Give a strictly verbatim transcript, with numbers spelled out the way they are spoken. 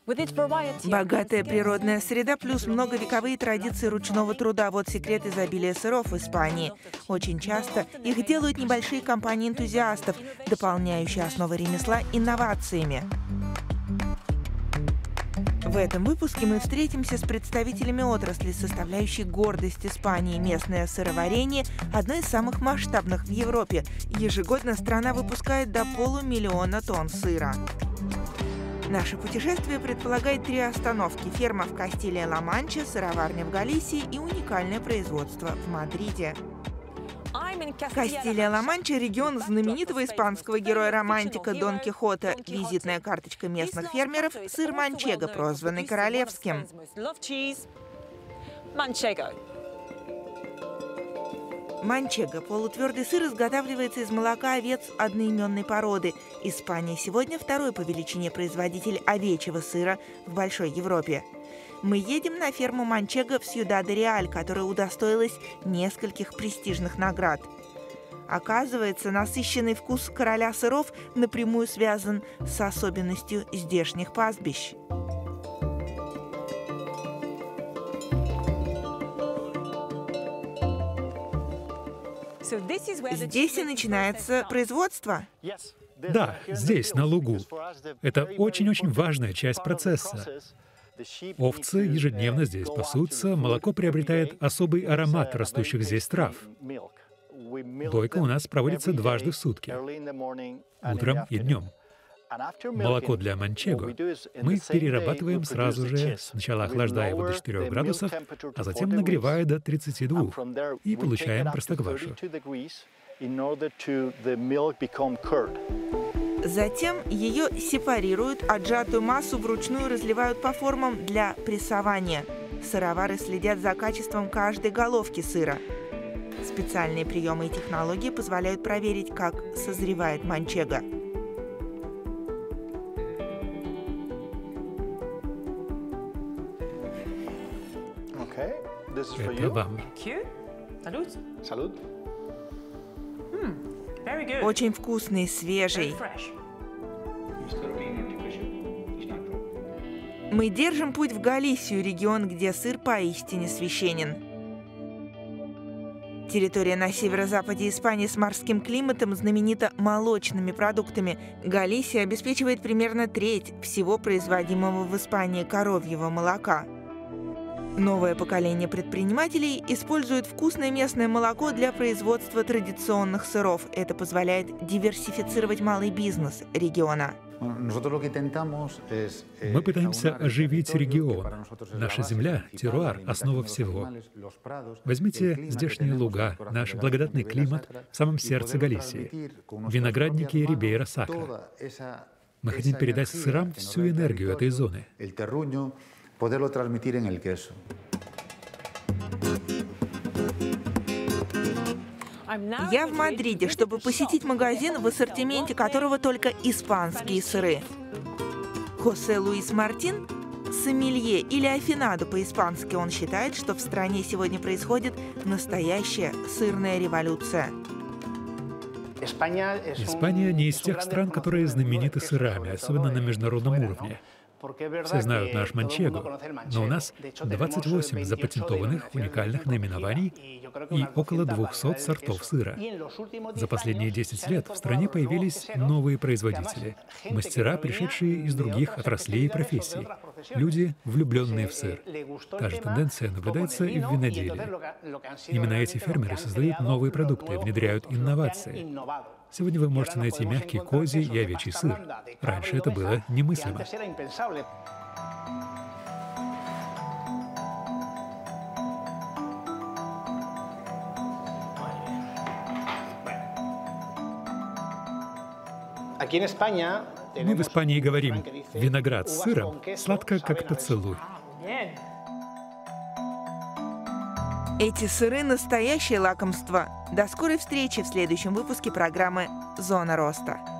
Богатая природная среда плюс многовековые традиции ручного труда – вот секрет изобилия сыров в Испании. Очень часто их делают небольшие компании энтузиастов, дополняющие основы ремесла инновациями. В этом выпуске мы встретимся с представителями отрасли, составляющей гордость Испании. Местное сыроварение – одно из самых масштабных в Европе. Ежегодно страна выпускает до полумиллиона тонн сыра. Наше путешествие предполагает три остановки: ферма в Кастилья-Ла-Манче, сыроварня в Галисии и уникальное производство в Мадриде. Кастилья-Ла-Манче – регион знаменитого испанского героя-романтика Дон Кихота. Визитная карточка местных фермеров – сыр манчего, прозванный королевским. Манчего – полутвердый сыр, изготавливается из молока овец одноименной породы. Испания сегодня второй по величине производитель овечьего сыра в большой Европе. Мы едем на ферму Манчего в Сьюдад-де-Реаль, которая удостоилась нескольких престижных наград. Оказывается, насыщенный вкус короля сыров напрямую связан с особенностью здешних пастбищ. Здесь и начинается производство? Да, здесь, на лугу. Это очень-очень важная часть процесса. Овцы ежедневно здесь пасутся, молоко приобретает особый аромат растущих здесь трав. Дойка у нас проводится дважды в сутки, утром и днем. Молоко для манчего мы перерабатываем сразу же, сначала охлаждая его до четырёх градусов, а затем нагревая до тридцати двух, и получаем простоквашу. Затем ее сепарируют, отжатую массу вручную разливают по формам для прессования. Сыровары следят за качеством каждой головки сыра. Специальные приемы и технологии позволяют проверить, как созревает манчего. Это вам. Очень вкусный, свежий. Мы держим путь в Галисию, регион, где сыр поистине священен. Территория на северо-западе Испании с морским климатом знаменита молочными продуктами. Галисия обеспечивает примерно треть всего производимого в Испании коровьего молока. Новое поколение предпринимателей использует вкусное местное молоко для производства традиционных сыров. Это позволяет диверсифицировать малый бизнес региона. Мы пытаемся оживить регион. Наша земля, теруар, основа всего. Возьмите здешние луга, наш благодатный климат в самом сердце Галисии, виноградники Рибейра-Сакра. Мы хотим передать сырам всю энергию этой зоны. Я в Мадриде, чтобы посетить магазин, в ассортименте которого только испанские сыры. Хосе Луис Мартин – сомелье или афинадо по-испански. Он считает, что в стране сегодня происходит настоящая сырная революция. Испания не из тех стран, которые знамениты сырами, особенно на международном уровне. Все знают наш манчего, но у нас двадцать восемь запатентованных уникальных наименований и около двухсот сортов сыра. За последние десять лет в стране появились новые производители, мастера, пришедшие из других отраслей и профессий, люди, влюбленные в сыр. Та же тенденция наблюдается и в виноделии. Именно эти фермеры создают новые продукты, внедряют инновации. Сегодня вы можете найти мягкий козий и овечий сыр. Раньше это было немыслимо. Мы в Испании говорим: виноград с сыром сладко, как поцелуй. Эти сыры – настоящее лакомство. До скорой встречи в следующем выпуске программы «Зона роста».